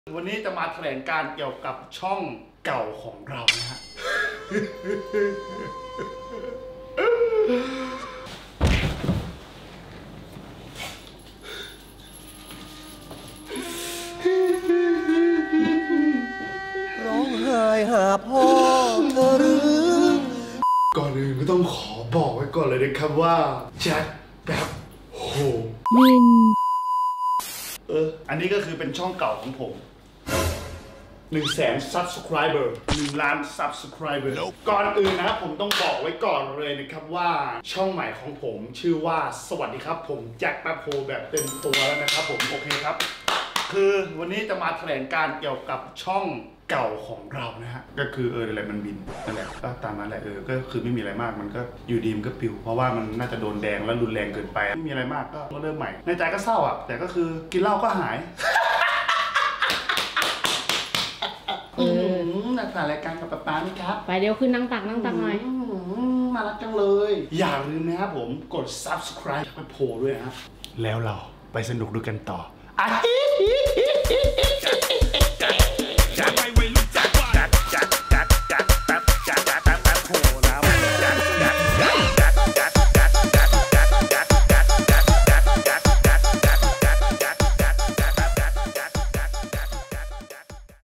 วันนี้จะมาแถลงการเกี่ยวกับช่องเก่าของเรานะฮะร้องไห้หาพ่อเธอหรือก่อนอื่นก็ต้องขอบอกไว้ก่อนเลยนะครับว่าแจ็คแบบโหอันนี้ก็คือเป็นช่องเก่าของผม100,000 subscriber 1 ล้าน subscriber ก่อนอื่นนะครับผมต้องบอกไว้ก่อนเลยนะครับว่าช่องใหม่ของผมชื่อว่าสวัสดีครับผมแจ็คแป๊บโฮแบบเต็มตัวแล้วนะครับผมโอเคครับคือวันนี้จะมาแถลงการเกี่ยวกับช่องเก่าของเรานะฮะก็คืออะไรมันบินนั่นแหละก็ตามนั้นแหละก็คือไม่มีอะไรมากมันก็อยู่ดีมันก็ปิวเพราะว่ามันน่าจะโดนแดงแล้วรุนแรงเกินไปไม่มีอะไรมากก็เริ่มใหม่ในใจก็เศร้าอ่ะแต่ก็คือกินเหล้าก็หายนักถ่ายรายการกับป๊าไหมครับไปเดี๋ยวขึ้นนั่งตักหน่อยน่ารักจังเลยอย่าลืมนะครับผมกด subscribe ไปโผล่ด้วยนะแล้วเราไปสนุกด้วยกันต่อ